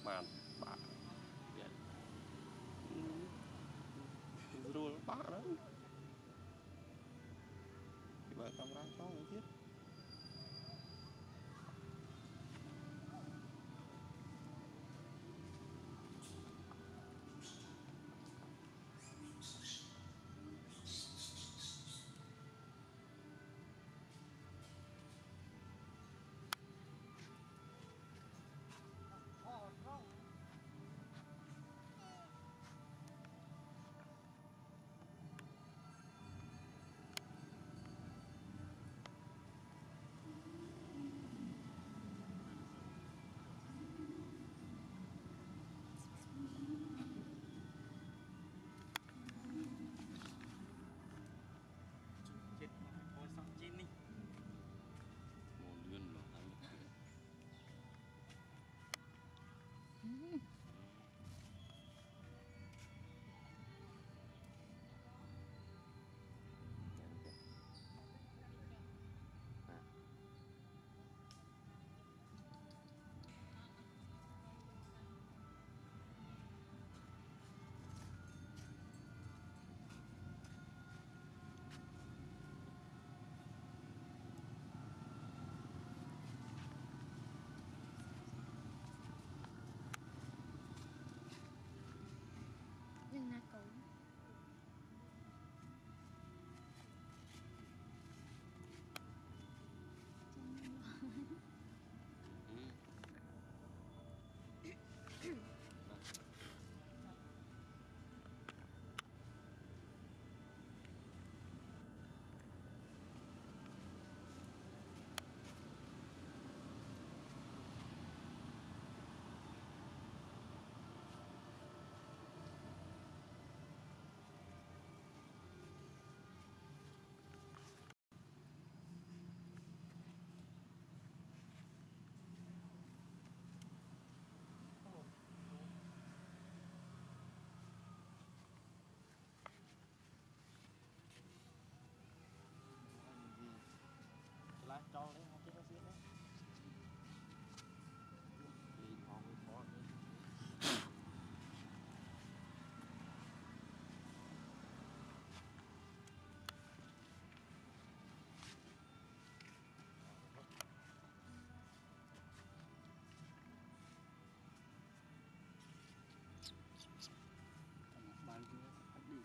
màn bả rồi bả đó thì bởi camera cho người thiết chết thôi xong chín đi một lươn mà ăn nhưng na cũ lá cho đấy không chết nó xiết đấy đi ngon với khó đấy bán kia bắt đi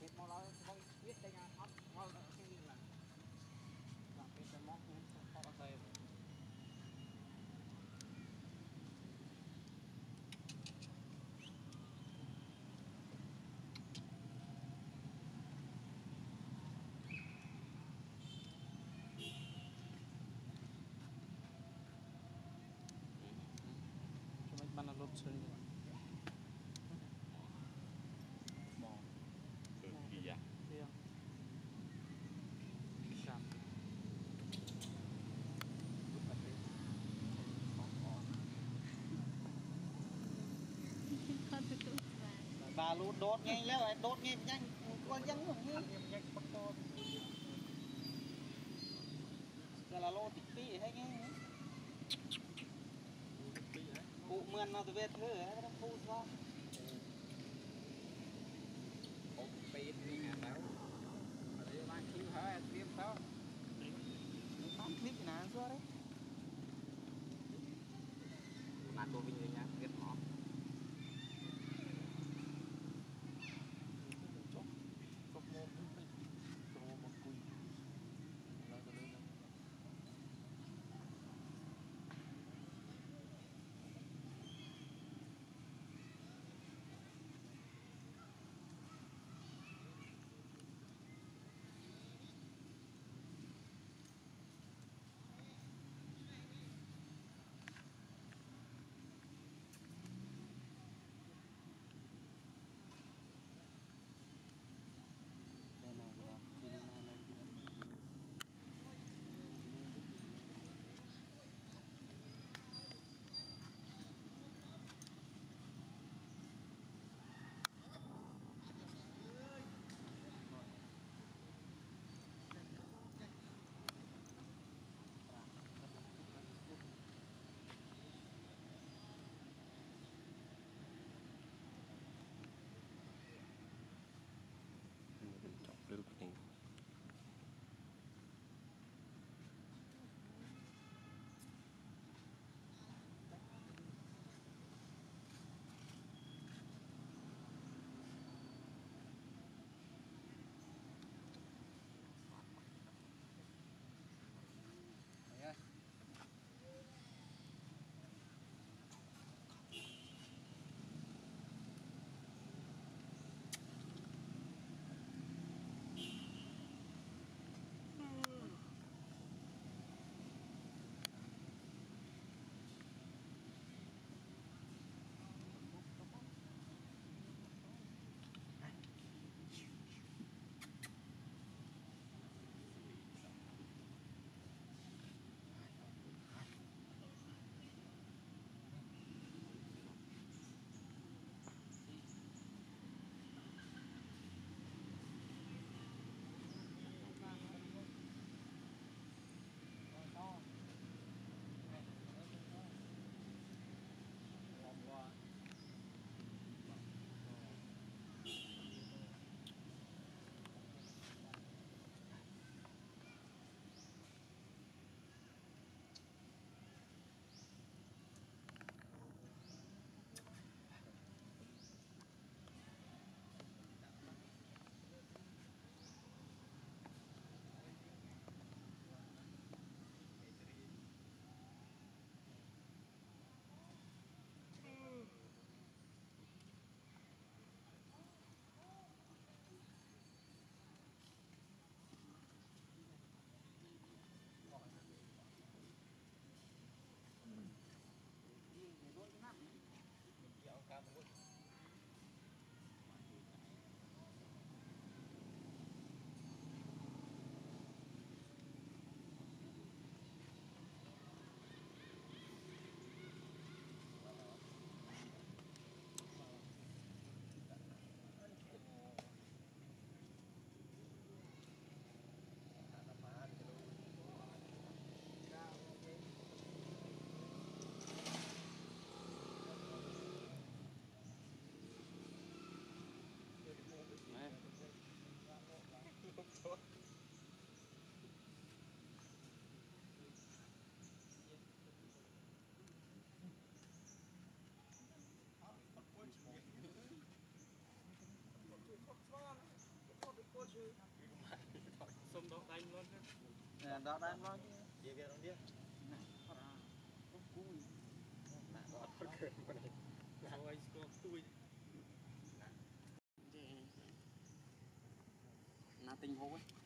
hết mau nói không biết đây là hot mau là cái gì là làm cái món cũng không có thể cho mấy bạn là lột sườn bò Kỳ vậy? riêng cam lúc mà đi con tôi cũng bà luôn đốt ngayแล้วđốt ngay nhanh con nhanh rồi nhanh nhanh bắt to giờ là lô tịch tí hay nghe cụ mượn nó từ về thứ ấy nó phu sao cụ pin đi ngà tao ở đây mang kêu hả tiêm tao bán clip nè sao đấy mà tôi vinh đi nha biết họ chốc chốc mồm chốc mồm cùi là cái đấy là Xong đó đánh luôn đó đang nói gì kia không biết rồi có tôi na tình hối